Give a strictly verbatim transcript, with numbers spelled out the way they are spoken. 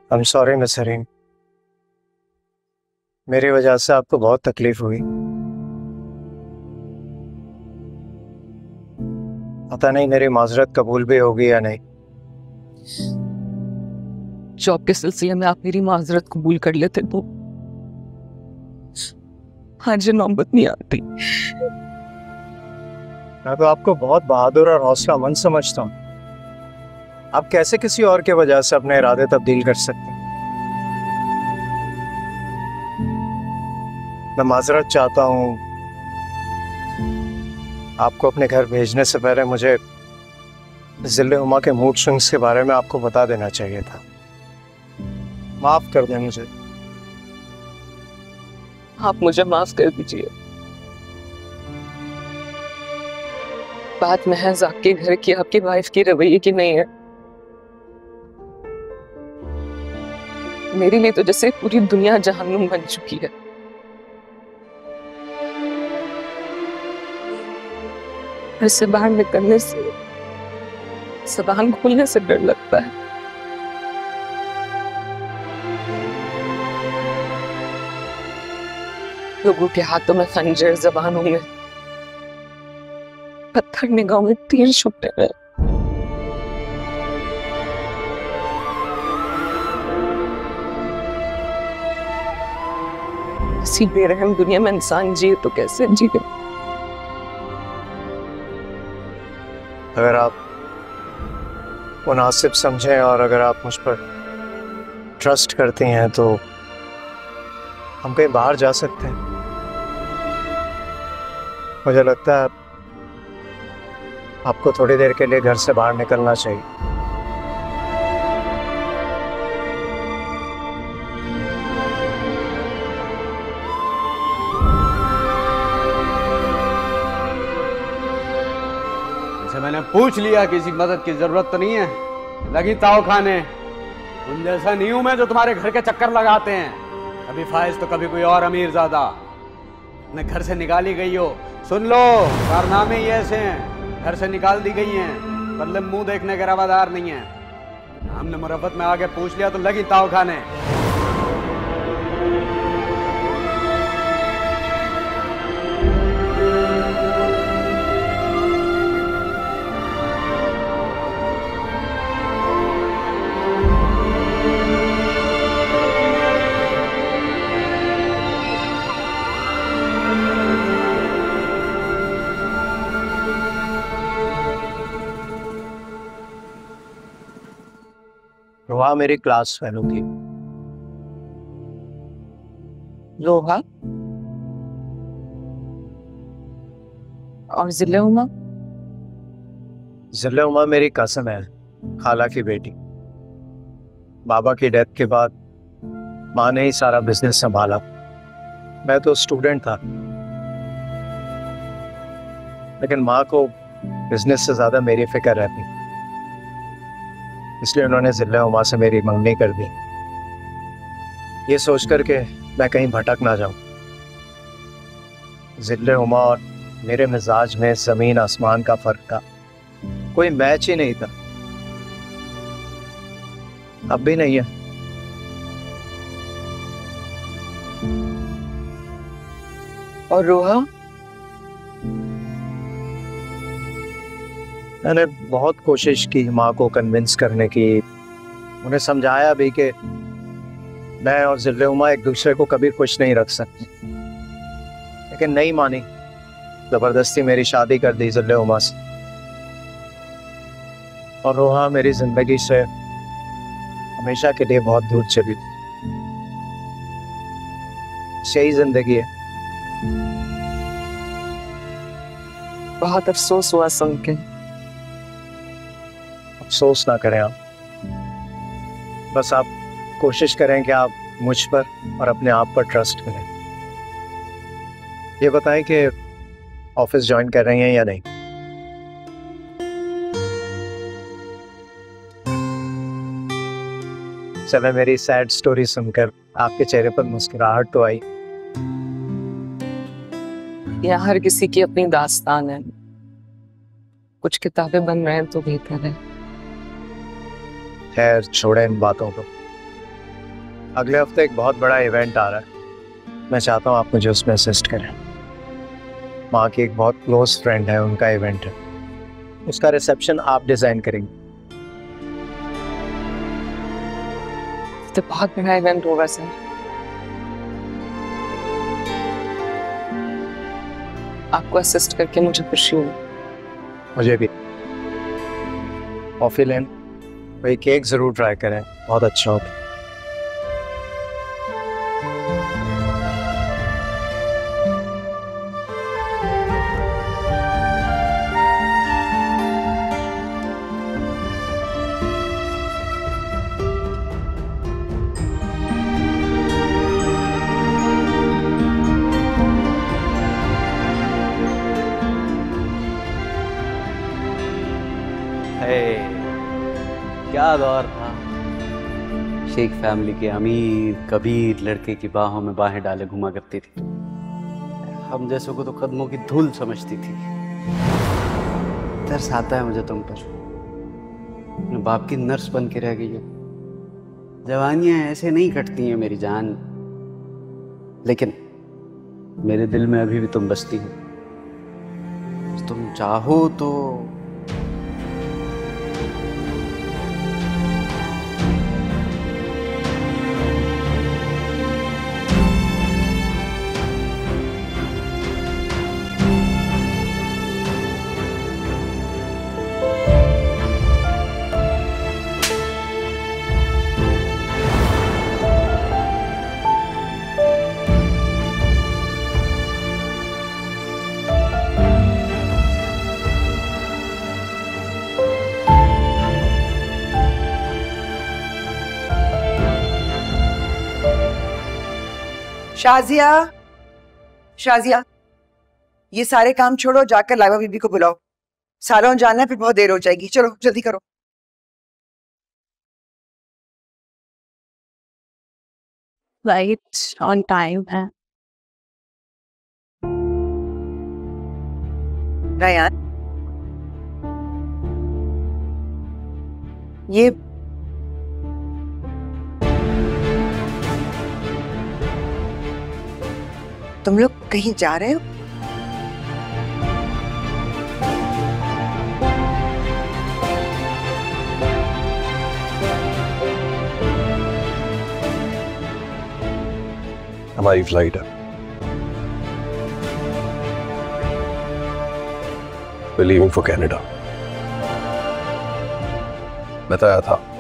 I am sorry miss Hareem, मेरी वजह से आपको बहुत तकलीफ हुई। पता नहीं मेरी माजरत कबूल भी होगी या नहीं। जॉब के सिलसिले में आप मेरी माजरत कबूल कर लेते तो आज नौबत नहीं आती। मैं तो आपको बहुत बहादुर और हौसलामंद समझता हूँ। आप कैसे किसी और के वजह से अपने इरादे तब्दील कर सकते हैं? मैं माजरत चाहता हूँ। आपको अपने घर भेजने से पहले मुझे जिले हुमा के मूड स्विंग्स के बारे में आपको बता देना चाहिए था। माफ कर दें मुझे। आप मुझे माफ कर दीजिए। बात महज आपके घर की, आपकी वाइफ की रवैये की नहीं है। मेरे लिए तो जैसे पूरी दुनिया जहन्नुम बन चुकी है। घर से बाहर निकलने से, जबान खोलने से डर लगता है। लोगों के हाथों में खंजर, जबानों में पत्थर, निगाहों में तीर छुपते हैं। इसी बेरहम दुनिया में इंसान जिए तो कैसे जिए? अगर आप मुनासिब समझें और अगर आप मुझ पर ट्रस्ट करती हैं तो हम कहीं बाहर जा सकते हैं। मुझे लगता है आपको थोड़ी देर के लिए घर से बाहर निकलना चाहिए। मैंने पूछ लिया, किसी मदद की जरूरत तो नहीं है, लगी ताव खाने। उन जैसा नहीं हूं मैं जो तुम्हारे घर के चक्कर लगाते हैं। कभी फाइज तो कभी कोई और अमीर ज्यादा। अपने घर से निकाली गई हो, सुन लो, कारनामे ही ऐसे हैं। घर से निकाल दी गई हैं, बदले मुंह देखने के रवादार नहीं है। हमने मुरफ़त में आगे पूछ लिया तो लगी ताव खाने। रोहा मेरी क्लास फेलो थी। रोहा और जिले हुमा? जिले हुमा मेरी कसम है, खाला की बेटी। बाबा की डेथ के बाद माँ ने ही सारा बिजनेस संभाला। मैं तो स्टूडेंट था, लेकिन माँ को बिजनेस से ज्यादा मेरी फिक्र रहती, इसलिए उन्होंने जिले हुमा से मेरी मंगनी कर दी, ये सोच कर के मैं कहीं भटक ना जाऊं। जिले हुमा और मेरे मिजाज में जमीन आसमान का फर्क था, कोई मैच ही नहीं था। अब भी नहीं है। और रोहा? मैंने बहुत कोशिश की माँ को कन्विंस करने की, उन्हें समझाया भी कि मैं और जिले हुमा एक दूसरे को कभी खुश नहीं रख सकते, लेकिन नहीं मानी। जबरदस्ती मेरी शादी कर दी जिले हुमा से, और रोहा मेरी जिंदगी से हमेशा के लिए बहुत दूर चली। यही जिंदगी है। बहुत अफसोस हुआ सुन के। अफसोस ना करें आप, बस आप कोशिश करें कि आप मुझ पर और अपने आप पर ट्रस्ट करें। ये बताएं कि ऑफिस ज्वाइन कर रही हैं या नहीं? चलो, मेरी सैड स्टोरी सुनकर आपके चेहरे पर मुस्कुराहट तो आई। यहाँ हर किसी की अपनी दास्तान है। कुछ किताबें बन रहे हैं तो बेहतर है। खैर, छोड़े इन बातों को। अगले हफ्ते एक बहुत बड़ा इवेंट आ रहा है, मैं चाहता हूँ आप मुझे उसमें असिस्ट करें। माँ की एक बहुत क्लोज फ्रेंड है, उनका इवेंट है, उसका रिसेप्शन आप डिजाइन करेंगे। तो बहुत बड़ा इवेंट होगा सर। आपको असिस्ट करके मुझे खुशी हुई। मुझे भी। कॉफी लेन वही केक जरूर ट्राई करें, बहुत अच्छा होगा। क्या दौर था। शेख फैमिली के अमीर कबीर लड़के की बाहों में बाहें डाले घुमा करती थी। हम जैसों को तो कदमों की धूल समझती थी। तरस आता है मुझे तुम पर। अपने बाप की नर्स बन के रह गई हो। जवानियां ऐसे नहीं कटती हैं मेरी जान, लेकिन मेरे दिल में अभी भी तुम बसती हो। तुम चाहो तो शाजिया, शाजिया, ये सारे काम छोड़ो, जाकर लाइबा बीबी को बुलाओ। सालोन जाना है, फिर बहुत देर हो जाएगी। चलो जल्दी करो। फ्लाइट ऑन टाइम है। रायान, ये तुम लोग कहीं जा रहे हो? हमारी फ्लाइट है, We're leaving for Canada। बताया था